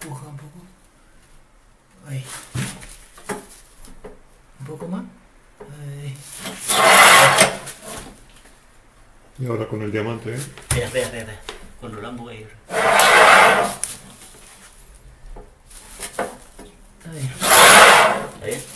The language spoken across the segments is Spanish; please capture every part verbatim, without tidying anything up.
Empuja un poco. Ahí. Un poco más. Ahí. Y ahora con el diamante, ¿eh? Espera, espera, espera, espera. Con lo lambo ahí. Ahí. ¿Está bien?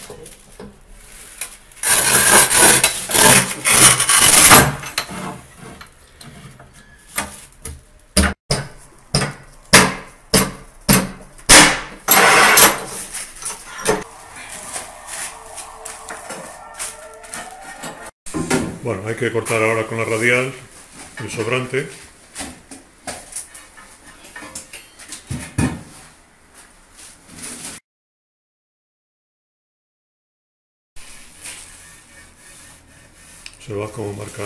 Bueno, hay que cortar ahora con la radial el sobrante. Se va como marca.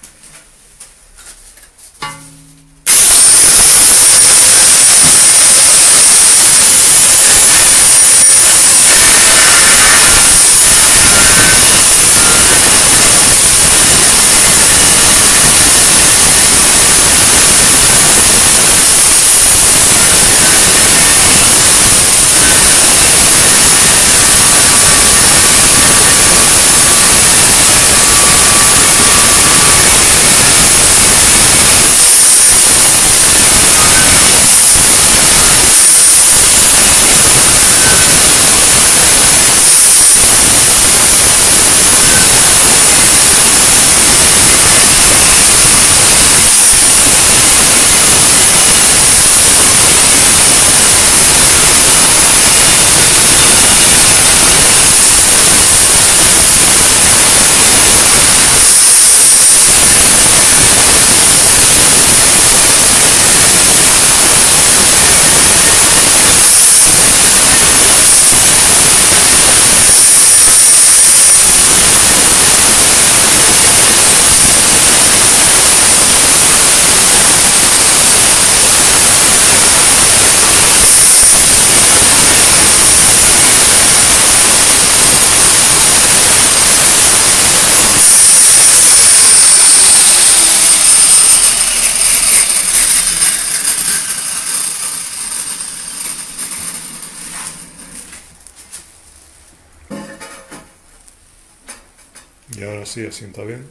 Y ahora sí, asienta bien.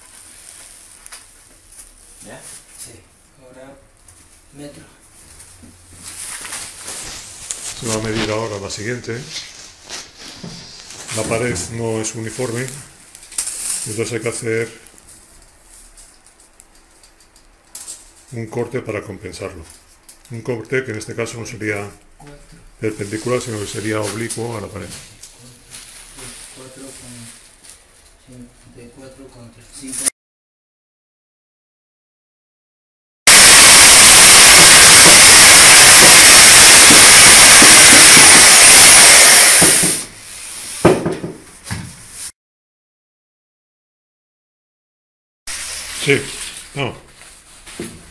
¿Ya? Sí. Ahora, metro. Se va a medir ahora la siguiente. La pared no es uniforme, entonces hay que hacer un corte para compensarlo. Un corte que en este caso no sería perpendicular, sino que sería oblicuo a la pared. cuatro con de cuatro contra cinco. Sí, no.